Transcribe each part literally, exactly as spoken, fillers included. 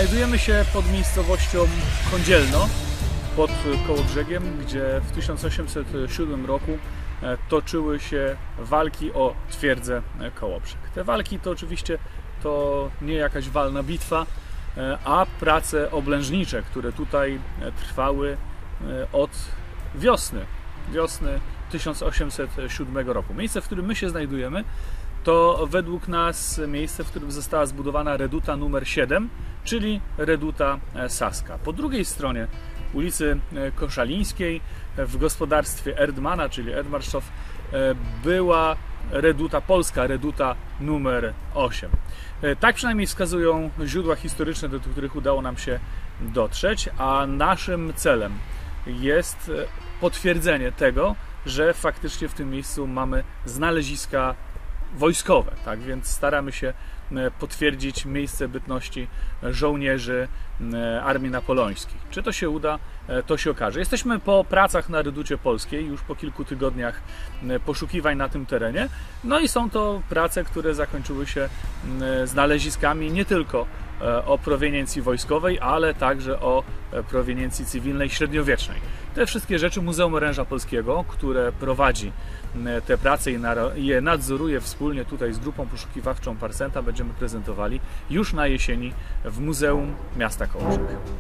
Znajdujemy się pod miejscowością Kądzielno, pod Kołobrzegiem, gdzie w tysiąc osiemset siódmym roku toczyły się walki o twierdzę Kołobrzeg. Te walki to oczywiście to nie jakaś walna bitwa, a prace oblężnicze, które tutaj trwały od wiosny, wiosny tysiąc osiemset siódmego roku. Miejsce, w którym my się znajdujemy, to według nas miejsce, w którym została zbudowana reduta numer siedem, czyli reduta saska. Po drugiej stronie ulicy Koszalińskiej w gospodarstwie Erdmana, czyli Erdmannshof, była reduta polska, reduta numer osiem. Tak przynajmniej wskazują źródła historyczne, do których udało nam się dotrzeć, a naszym celem jest potwierdzenie tego, że faktycznie w tym miejscu mamy znaleziska wojskowe, tak więc staramy się potwierdzić miejsce bytności żołnierzy Armii Napoleońskiej. Czy to się uda, to się okaże. Jesteśmy po pracach na reducie polskiej, już po kilku tygodniach poszukiwań na tym terenie, no i są to prace, które zakończyły się znaleziskami nie tylko o proweniencji wojskowej, ale także o proweniencji cywilnej średniowiecznej. Te wszystkie rzeczy Muzeum Oręża Polskiego, które prowadzi te prace i je nadzoruje wspólnie tutaj z grupą poszukiwawczą Parsenta, będziemy prezentowali już na jesieni w Muzeum Miasta Kołobrzeg.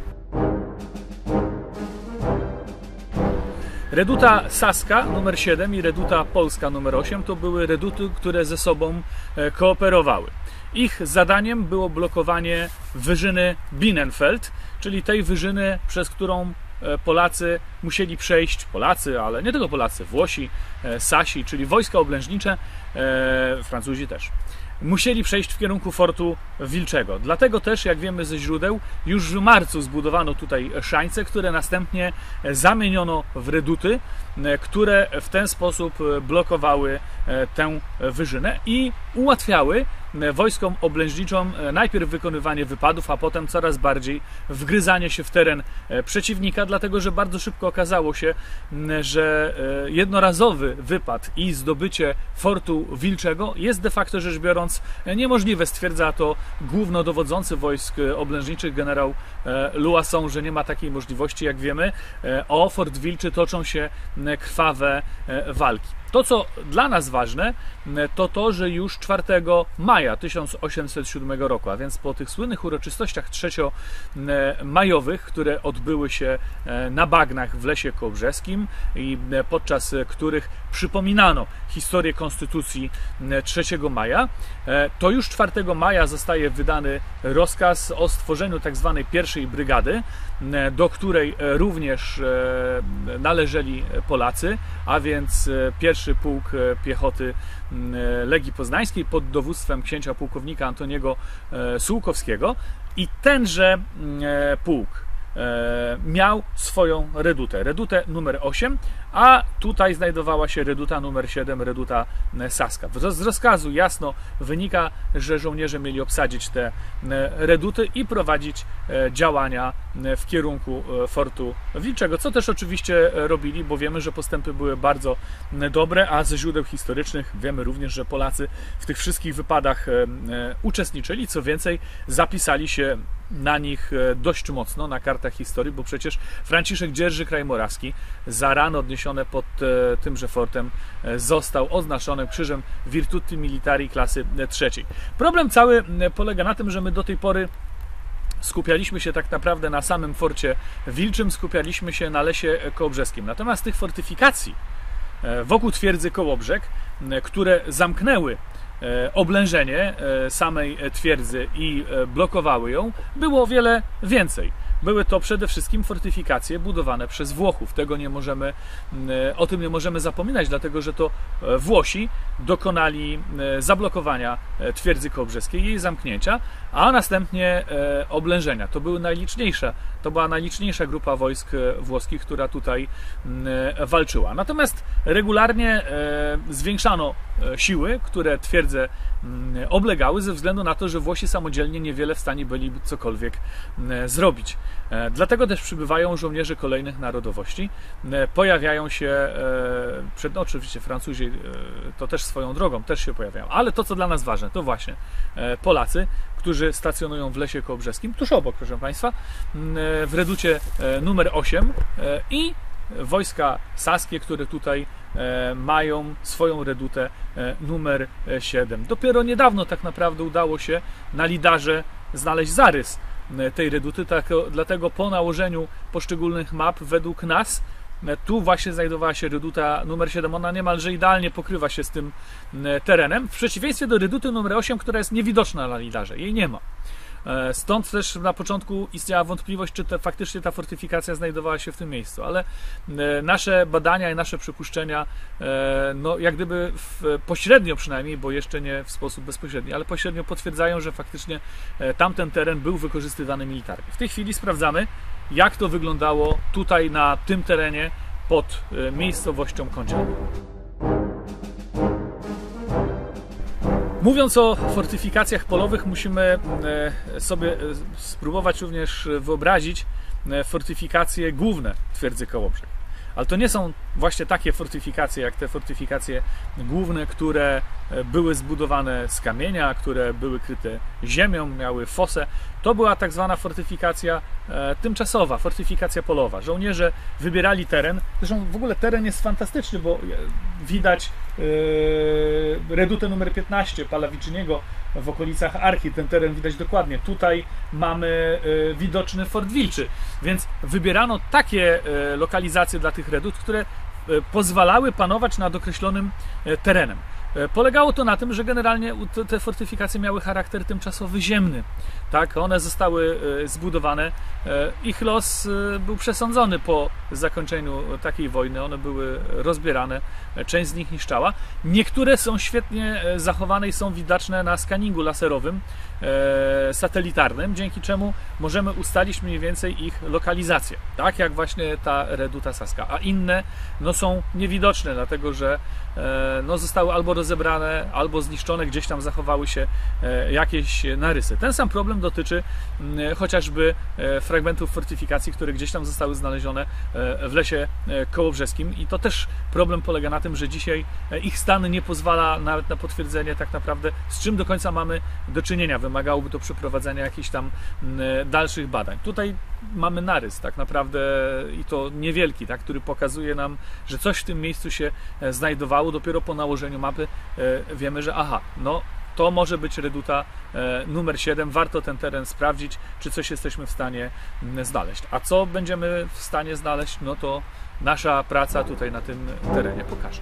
Reduta saska numer siedem i reduta polska numer osiem to były reduty, które ze sobą kooperowały. Ich zadaniem było blokowanie wyżyny Bienenfeld, czyli tej wyżyny, przez którą Polacy musieli przejść, Polacy, ale nie tylko Polacy, Włosi, Sasi, czyli wojska oblężnicze, Francuzi też, musieli przejść w kierunku fortu Wilczego. Dlatego też, jak wiemy ze źródeł, już w marcu zbudowano tutaj szańce, które następnie zamieniono w reduty, które w ten sposób blokowały tę wyżynę i ułatwiały wojskom oblężniczym najpierw wykonywanie wypadów, a potem coraz bardziej wgryzanie się w teren przeciwnika, dlatego że bardzo szybko okazało się, że jednorazowy wypad i zdobycie fortu Wilczego jest de facto rzecz biorąc niemożliwe. Stwierdza to głównodowodzący wojsk oblężniczych generał Loison, że nie ma takiej możliwości. Jak wiemy, o Fort Wilczy toczą się krwawe walki. To, co dla nas ważne, to to, że już czwartego maja tysiąc osiemset siódmego roku, a więc po tych słynnych uroczystościach trzeciomajowych, które odbyły się na bagnach w Lesie Kołobrzeskim i podczas których przypominano historię Konstytucji trzeciego maja, to już czwartego maja zostaje wydany rozkaz o stworzeniu tak zwanej pierwszej brygady, do której również należeli Polacy, a więc pierwszy pułk piechoty Legii Poznańskiej pod dowództwem księcia pułkownika Antoniego Sułkowskiego i tenże pułk miał swoją redutę, redutę numer osiem, a tutaj znajdowała się reduta numer siedem, reduta saska. Z rozkazu jasno wynika, że żołnierze mieli obsadzić te reduty i prowadzić działania w kierunku fortu Wilczego, co też oczywiście robili, bo wiemy, że postępy były bardzo dobre, a ze źródeł historycznych wiemy również, że Polacy w tych wszystkich wypadach uczestniczyli, co więcej zapisali się na nich dość mocno na kartach historii, bo przecież Franciszek Dzierży Kraj Morawski za rany odniesione pod tymże fortem został oznaczony krzyżem Virtuti Militari klasy trzeciej. Problem cały polega na tym, że my do tej pory skupialiśmy się tak naprawdę na samym forcie Wilczym, skupialiśmy się na Lesie Kołobrzeskim. Natomiast tych fortyfikacji wokół twierdzy Kołobrzeg, które zamknęły oblężenie samej twierdzy i blokowały ją, było o wiele więcej. Były to przede wszystkim fortyfikacje budowane przez Włochów. Tego nie możemy, o tym nie możemy zapominać, dlatego że to Włosi dokonali zablokowania twierdzy kołobrzeskiej, jej zamknięcia, a następnie oblężenia. To były najliczniejsze, to była najliczniejsza grupa wojsk włoskich, która tutaj walczyła. Natomiast regularnie zwiększano siły, które twierdzę oblegały, ze względu na to, że Włosi samodzielnie niewiele w stanie byli cokolwiek zrobić. Dlatego też przybywają żołnierze kolejnych narodowości. Pojawiają się, przed, oczywiście Francuzi to też swoją drogą, też się pojawiają, ale to, co dla nas ważne, to właśnie Polacy, którzy stacjonują w Lesie Kołobrzeskim, tuż obok, proszę Państwa, w reducie numer osiem i wojska saskie, które tutaj mają swoją redutę numer siedem. Dopiero niedawno tak naprawdę udało się na lidarze znaleźć zarys tej reduty, tak, dlatego po nałożeniu poszczególnych map według nas tu właśnie znajdowała się reduta numer siedem. Ona niemalże idealnie pokrywa się z tym terenem, w przeciwieństwie do reduty numer osiem, która jest niewidoczna na lidarze. Jej nie ma. Stąd też na początku istniała wątpliwość, czy te, faktycznie ta fortyfikacja znajdowała się w tym miejscu, ale nasze badania i nasze przypuszczenia, no jak gdyby w, pośrednio przynajmniej, bo jeszcze nie w sposób bezpośredni, ale pośrednio potwierdzają, że faktycznie tamten teren był wykorzystywany militarnie. W tej chwili sprawdzamy, jak to wyglądało tutaj na tym terenie pod miejscowością Kądziany. Mówiąc o fortyfikacjach polowych, musimy sobie spróbować również wyobrazić fortyfikacje główne twierdzy Kołobrzeg. Ale to nie są właśnie takie fortyfikacje, jak te fortyfikacje główne, które były zbudowane z kamienia, które były kryte ziemią, miały fosę. To była tak zwana fortyfikacja e, tymczasowa, fortyfikacja polowa. Żołnierze wybierali teren. Zresztą w ogóle teren jest fantastyczny, bo widać e, redutę numer piętnaście Pallaviczyniego w okolicach Archi. Ten teren widać dokładnie. Tutaj mamy e, widoczny Fort Wilczy. Więc wybierano takie e, lokalizacje dla tych redut, które e, pozwalały panować nad określonym e, terenem. Polegało to na tym, że generalnie te fortyfikacje miały charakter tymczasowy ziemny. Tak, one zostały zbudowane. Ich los był przesądzony po zakończeniu takiej wojny. One były rozbierane, część z nich niszczała. Niektóre są świetnie zachowane i są widoczne na skaningu laserowym, satelitarnym, dzięki czemu możemy ustalić mniej więcej ich lokalizację. Tak jak właśnie ta reduta saska. A inne no, są niewidoczne, dlatego że no, zostały albo rozebrane, albo zniszczone, gdzieś tam zachowały się jakieś narysy. Ten sam problem dotyczy chociażby fragmentów fortyfikacji, które gdzieś tam zostały znalezione w Lesie Kołobrzeskim i to też problem polega na tym, że dzisiaj ich stan nie pozwala nawet na potwierdzenie tak naprawdę, z czym do końca mamy do czynienia. Wymagałoby to przeprowadzenia jakichś tam dalszych badań. Tutaj mamy narys tak naprawdę i to niewielki, tak, który pokazuje nam, że coś w tym miejscu się znajdowało. Dopiero po nałożeniu mapy wiemy, że aha, no to może być reduta numer siedem, warto ten teren sprawdzić, czy coś jesteśmy w stanie znaleźć. A co będziemy w stanie znaleźć, no to nasza praca tutaj na tym terenie pokaże.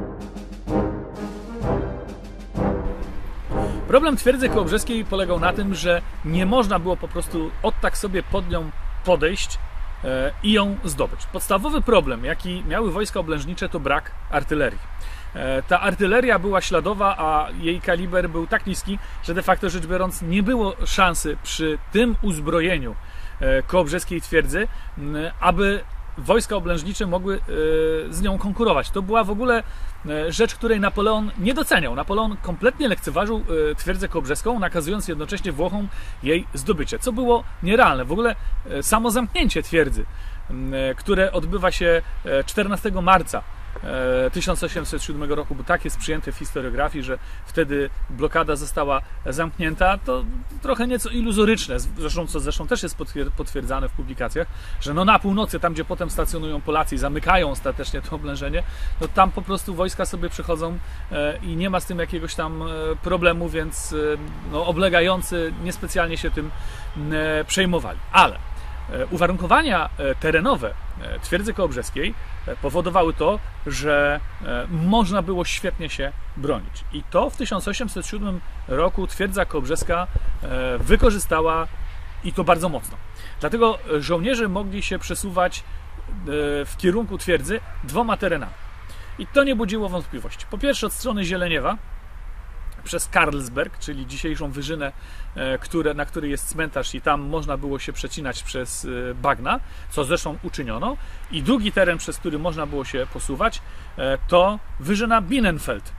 Problem twierdzy kołobrzeskiej polegał na tym, że nie można było po prostu od tak sobie pod nią podejść i ją zdobyć. Podstawowy problem, jaki miały wojska oblężnicze, to brak artylerii. Ta artyleria była śladowa, a jej kaliber był tak niski, że de facto rzecz biorąc nie było szansy przy tym uzbrojeniu kołobrzeskiej twierdzy, aby wojska oblężnicze mogły z nią konkurować. To była w ogóle rzecz, której Napoleon nie doceniał. Napoleon kompletnie lekceważył twierdzę kołobrzeską, nakazując jednocześnie Włochom jej zdobycie, co było nierealne. W ogóle samo zamknięcie twierdzy, które odbywa się czternastego marca tysiąc osiemset siódmego roku, bo tak jest przyjęte w historiografii, że wtedy blokada została zamknięta, to trochę nieco iluzoryczne, zresztą, co zresztą też jest potwierdzane w publikacjach, że no na północy, tam gdzie potem stacjonują Polacy i zamykają ostatecznie to oblężenie, no tam po prostu wojska sobie przychodzą i nie ma z tym jakiegoś tam problemu, więc no, oblegający niespecjalnie się tym przejmowali. Ale uwarunkowania terenowe twierdzy kołobrzeskiej powodowały to, że można było świetnie się bronić. I to w tysiąc osiemset siódmym roku twierdza kołobrzeska wykorzystała i to bardzo mocno. Dlatego żołnierze mogli się przesuwać w kierunku twierdzy dwoma terenami. I to nie budziło wątpliwości. Po pierwsze od strony Zieleniewa, przez Karlsberg, czyli dzisiejszą wyżynę, które, na której jest cmentarz i tam można było się przecinać przez bagna, co zresztą uczyniono. I drugi teren, przez który można było się posuwać, to wyżyna Bienenfeld,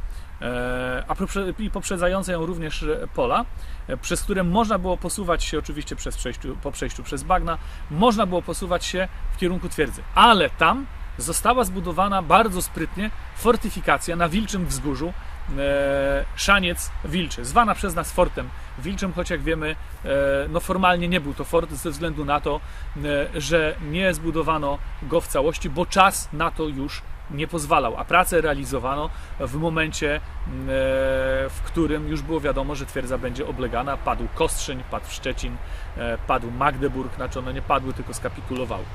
a i poprzedzające ją również pola, przez które można było posuwać się oczywiście przez przejściu, po przejściu przez bagna, można było posuwać się w kierunku twierdzy. Ale tam została zbudowana bardzo sprytnie fortyfikacja na Wilczym Wzgórzu, e, Szaniec Wilczy, zwana przez nas Fortem Wilczym, choć jak wiemy, e, no formalnie nie był to fort ze względu na to, e, że nie zbudowano go w całości, bo czas na to już nie pozwalał, a pracę realizowano w momencie, w którym już było wiadomo, że twierdza będzie oblegana. Padł Kostrzyń, padł Szczecin, padł Magdeburg, znaczy one nie padły, tylko skapitulowały.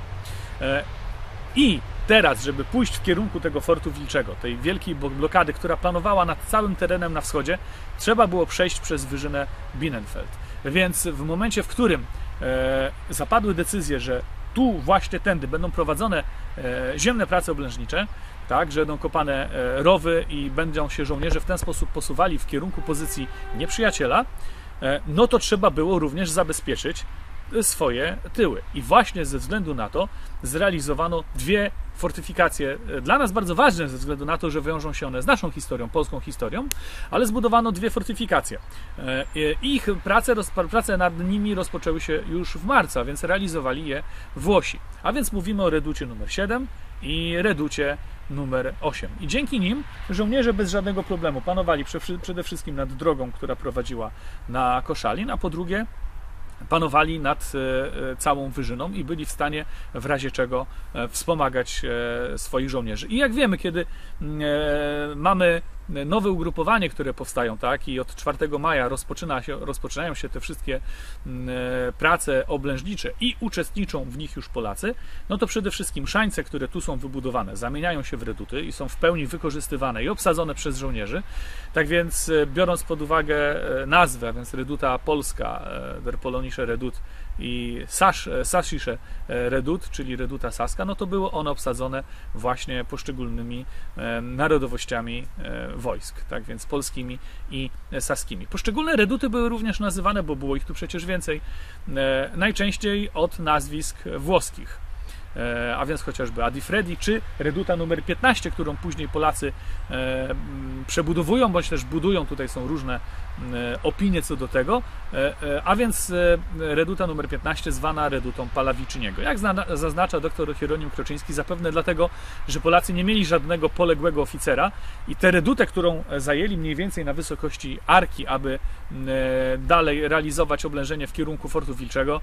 I teraz, żeby pójść w kierunku tego Fortu Wilczego, tej wielkiej blokady, która planowała nad całym terenem na wschodzie, trzeba było przejść przez wyżynę Bienenfeld. Więc w momencie, w którym zapadły decyzje, że tu właśnie tędy będą prowadzone ziemne prace oblężnicze, tak, że będą kopane rowy i będą się żołnierze w ten sposób posuwali w kierunku pozycji nieprzyjaciela, no to trzeba było również zabezpieczyć swoje tyły. I właśnie ze względu na to zrealizowano dwie fortyfikacje, dla nas bardzo ważne ze względu na to, że wiążą się one z naszą historią, polską historią, ale zbudowano dwie fortyfikacje. Ich prace, prace nad nimi rozpoczęły się już w marcu, a więc realizowali je Włosi. A więc mówimy o reducie numer siedem i reducie numer osiem. I dzięki nim żołnierze bez żadnego problemu panowali przede wszystkim nad drogą, która prowadziła na Koszalin, a po drugie panowali nad całą wyżyną i byli w stanie w razie czego wspomagać swoich żołnierzy. I jak wiemy, kiedy mamy nowe ugrupowanie, które powstają, tak, i od czwartego maja rozpoczyna się, rozpoczynają się te wszystkie prace oblężnicze i uczestniczą w nich już Polacy, no to przede wszystkim szańce, które tu są wybudowane, zamieniają się w reduty i są w pełni wykorzystywane i obsadzone przez żołnierzy. Tak więc biorąc pod uwagę nazwę, a więc reduta polska, der Polonische Redut i Sasische Redut, czyli reduta saska, no to były one obsadzone właśnie poszczególnymi narodowościami wojsk, tak więc polskimi i saskimi. Poszczególne reduty były również nazywane, bo było ich tu przecież więcej, najczęściej od nazwisk włoskich. A więc chociażby Adifredi, czy reduta numer piętnaście, którą później Polacy przebudowują, bądź też budują, tutaj są różne opinie co do tego, a więc reduta numer piętnaście zwana redutą Pallaviciniego. Jak zaznacza dr Hieronim Kroczyński, zapewne dlatego, że Polacy nie mieli żadnego poległego oficera i tę redutę, którą zajęli mniej więcej na wysokości Arki, aby dalej realizować oblężenie w kierunku Fortu Wilczego,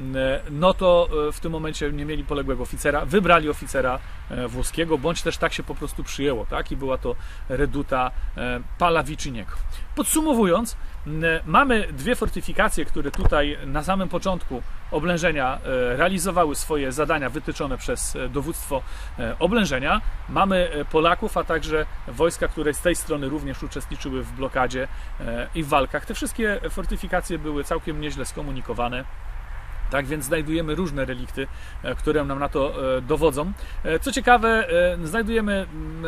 no to w tym momencie nie mieli poległego oficera, wybrali oficera włoskiego, bądź też tak się po prostu przyjęło, tak? I była to reduta Pallaviciniego. Podsumowując, mamy dwie fortyfikacje, które tutaj na samym początku oblężenia realizowały swoje zadania wytyczone przez dowództwo oblężenia. Mamy Polaków, a także wojska, które z tej strony również uczestniczyły w blokadzie i w walkach. Te wszystkie fortyfikacje były całkiem nieźle skomunikowane. Tak więc znajdujemy różne relikty, które nam na to dowodzą. Co ciekawe, znajdujemy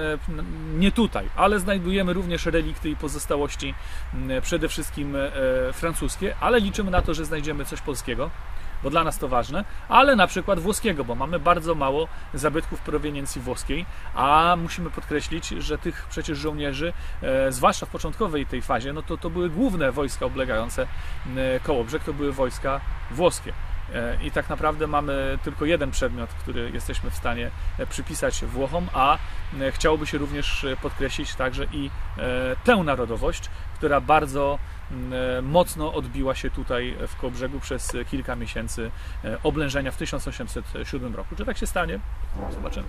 nie tutaj, ale znajdujemy również relikty i pozostałości przede wszystkim francuskie, ale liczymy na to, że znajdziemy coś polskiego, bo dla nas to ważne, ale na przykład włoskiego, bo mamy bardzo mało zabytków proweniencji włoskiej, a musimy podkreślić, że tych przecież żołnierzy, zwłaszcza w początkowej tej fazie, no to to były główne wojska oblegające Kołobrzeg, to były wojska włoskie. I tak naprawdę mamy tylko jeden przedmiot, który jesteśmy w stanie przypisać Włochom, a chciałoby się również podkreślić także i tę narodowość, która bardzo mocno odbiła się tutaj w Kołobrzegu przez kilka miesięcy oblężenia w tysiąc osiemset siódmym roku. Czy tak się stanie? Zobaczymy.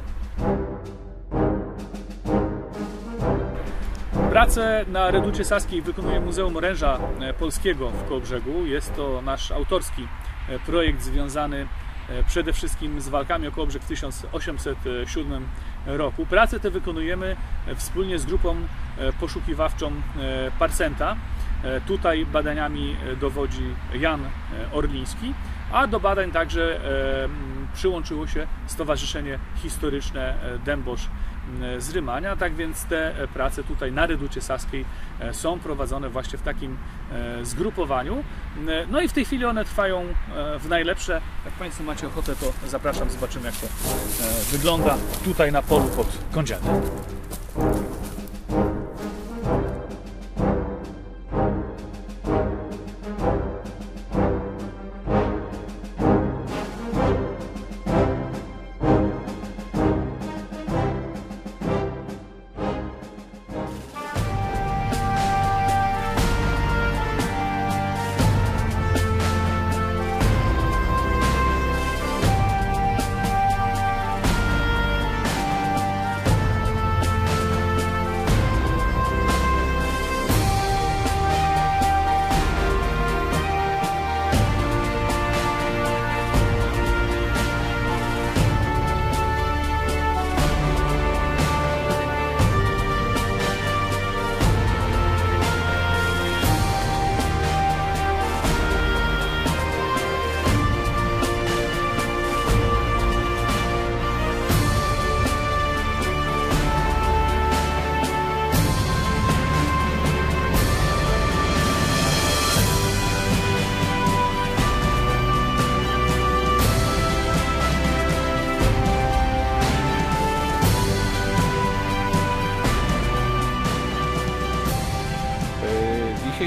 Pracę na reducie saskiej wykonuje Muzeum Oręża Polskiego w Kołobrzegu. Jest to nasz autorski projekt związany przede wszystkim z walkami o Kołobrzeg w tysiąc osiemset siódmym roku. Pracę tę wykonujemy wspólnie z grupą poszukiwawczą Parsenta. Tutaj badaniami dowodzi Jan Orliński, a do badań także przyłączyło się Stowarzyszenie Historyczne Dębosz z Rymania, tak więc te prace tutaj na reducie saskiej są prowadzone właśnie w takim zgrupowaniu. No i w tej chwili one trwają w najlepsze. Jak Państwo macie ochotę, to zapraszam, zobaczymy, jak to wygląda tutaj na polu pod Kądzielem.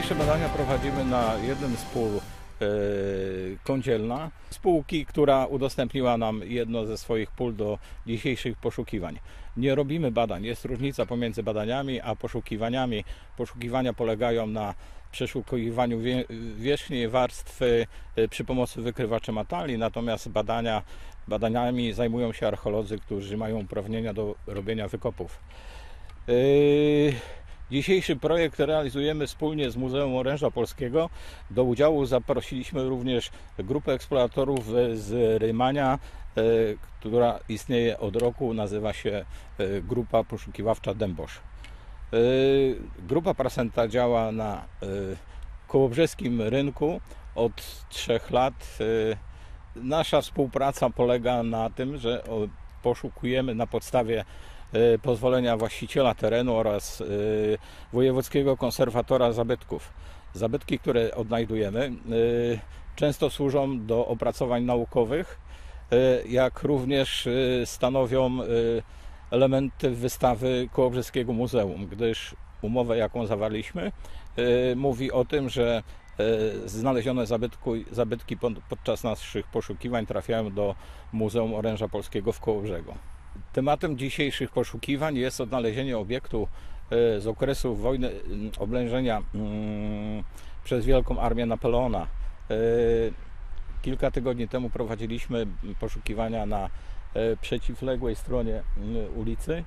Dzisiejsze badania prowadzimy na jednym z pól Kądzielna, spółki, która udostępniła nam jedno ze swoich pól do dzisiejszych poszukiwań. Nie robimy badań, jest różnica pomiędzy badaniami a poszukiwaniami. Poszukiwania polegają na przeszukiwaniu wierzchniej warstwy przy pomocy wykrywaczy metali, natomiast badania, badaniami zajmują się archeolodzy, którzy mają uprawnienia do robienia wykopów. Yy... Dzisiejszy projekt realizujemy wspólnie z Muzeum Oręża Polskiego. Do udziału zaprosiliśmy również grupę eksploratorów z Rymania, która istnieje od roku, nazywa się Grupa Poszukiwawcza Dębosz. Grupa Prasenta działa na kołobrzeskim rynku od trzech lat. Nasza współpraca polega na tym, że poszukujemy na podstawie pozwolenia właściciela terenu oraz wojewódzkiego konserwatora zabytków. Zabytki, które odnajdujemy, często służą do opracowań naukowych, jak również stanowią elementy wystawy Kołobrzeskiego Muzeum, gdyż umowę, jaką zawarliśmy, mówi o tym, że znalezione zabytki, zabytki podczas naszych poszukiwań trafiają do Muzeum Oręża Polskiego w Kołobrzegu. Tematem dzisiejszych poszukiwań jest odnalezienie obiektu z okresu wojny oblężenia przez Wielką Armię Napoleona. Kilka tygodni temu prowadziliśmy poszukiwania na przeciwległej stronie ulicy.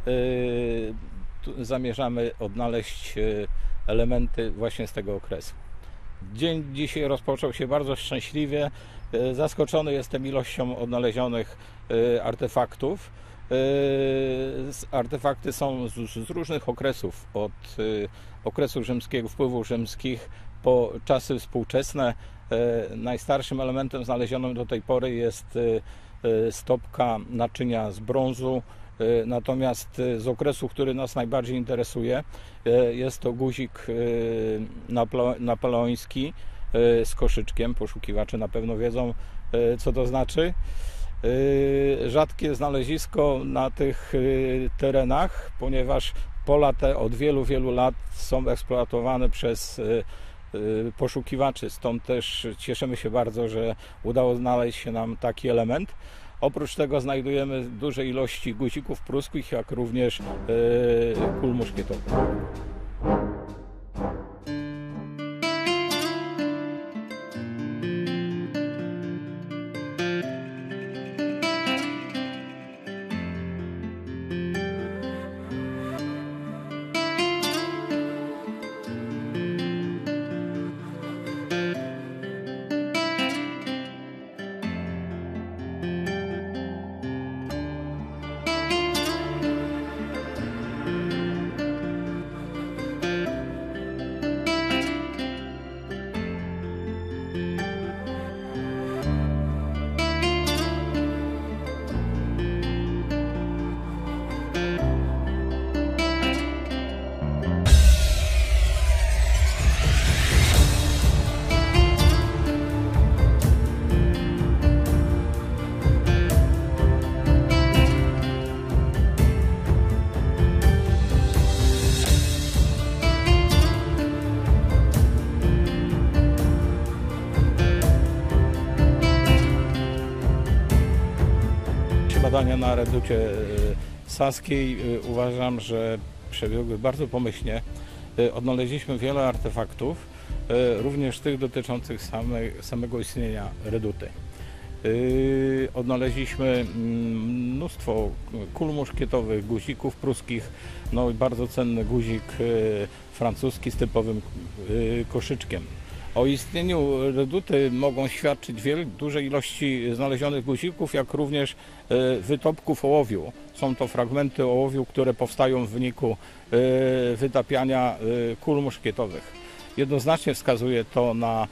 Zamierzamy odnaleźć elementy właśnie z tego okresu. Dzień dzisiaj rozpoczął się bardzo szczęśliwie. Zaskoczony jestem ilością odnalezionych artefaktów. Artefakty są z różnych okresów, od okresu rzymskiego, wpływów rzymskich po czasy współczesne. Najstarszym elementem znalezionym do tej pory jest stopka naczynia z brązu. Natomiast z okresu, który nas najbardziej interesuje, jest to guzik napoleoński z koszyczkiem. Poszukiwacze na pewno wiedzą, co to znaczy. Rzadkie znalezisko na tych terenach, ponieważ pola te od wielu, wielu lat są eksploatowane przez poszukiwaczy. Stąd też cieszymy się bardzo, że udało znaleźć się nam taki element. Oprócz tego znajdujemy duże ilości guzików pruskich, jak również kul muszkietowych. Badania na reducie saskiej uważam, że przebiegły bardzo pomyślnie. Odnaleźliśmy wiele artefaktów, również tych dotyczących same, samego istnienia reduty. Odnaleźliśmy mnóstwo kul muszkietowych, guzików pruskich, no i bardzo cenny guzik francuski z typowym koszyczkiem. O istnieniu reduty mogą świadczyć wiele, duże ilości znalezionych guzików, jak również wytopków ołowiu. Są to fragmenty ołowiu, które powstają w wyniku wytapiania kul muszkietowych. Jednoznacznie wskazuje to na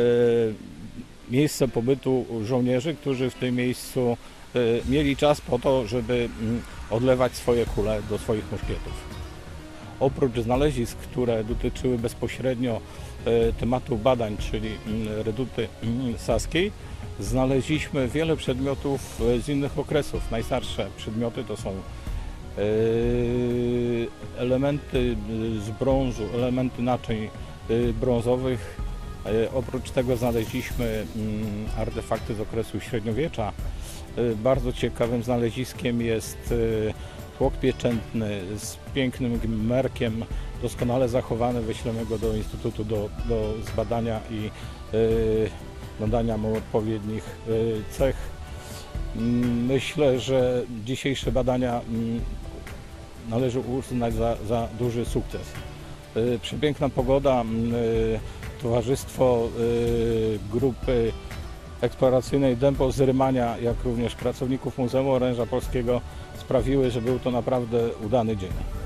miejsce pobytu żołnierzy, którzy w tym miejscu mieli czas po to, żeby odlewać swoje kule do swoich muszkietów. Oprócz znalezisk, które dotyczyły bezpośrednio tematu badań, czyli reduty saskiej, znaleźliśmy wiele przedmiotów z innych okresów. Najstarsze przedmioty to są elementy z brązu, elementy naczyń brązowych. Oprócz tego znaleźliśmy artefakty z okresu średniowiecza. Bardzo ciekawym znaleziskiem jest tłok pieczętny z pięknym gmerkiem, doskonale zachowany. Wyślemy go do Instytutu do, do zbadania i nadania mu odpowiednich cech. Myślę, że dzisiejsze badania należy uznać za, za duży sukces. Przepiękna pogoda, towarzystwo grupy eksploracyjnej Dępo z Rymania, jak również pracowników Muzeum Oręża Polskiego sprawiły, że był to naprawdę udany dzień.